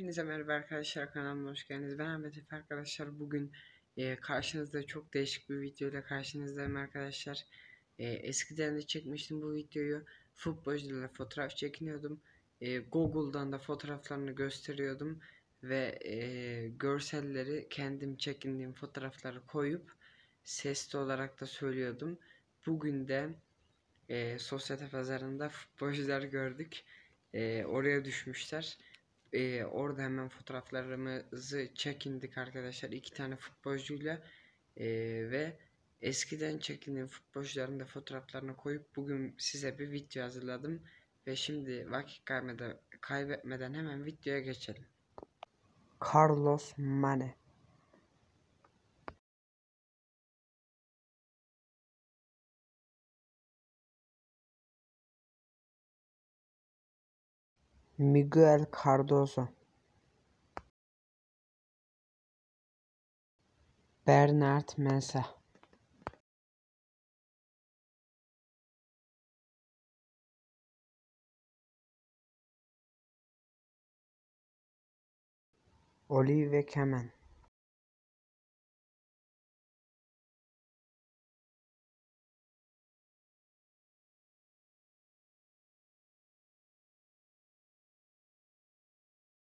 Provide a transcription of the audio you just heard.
Hepinize merhaba arkadaşlar, kanalıma hoş geldiniz. Ben Ahmet Efe arkadaşlar. Bugün karşınızda çok değişik bir video ile karşınızdayım arkadaşlar. Eskiden de çekmiştim bu videoyu. Futbolcularla fotoğraf çekiniyordum. Google'dan da fotoğraflarını gösteriyordum. Ve görselleri kendim çekindiğim fotoğrafları koyup sesli olarak da söylüyordum. Bugün de sosyete pazarında futbolcular gördük. Oraya düşmüşler. Orada hemen fotoğraflarımızı çekindik arkadaşlar. İki tane futbolcuyla ve eskiden çekindiğim futbolcuların da fotoğraflarını koyup bugün size bir video hazırladım. Ve şimdi vakit kaybetmeden hemen videoya geçelim. Carlos Mane, Miguel Cardoso, Bernard Mensah, Oliver Kahn,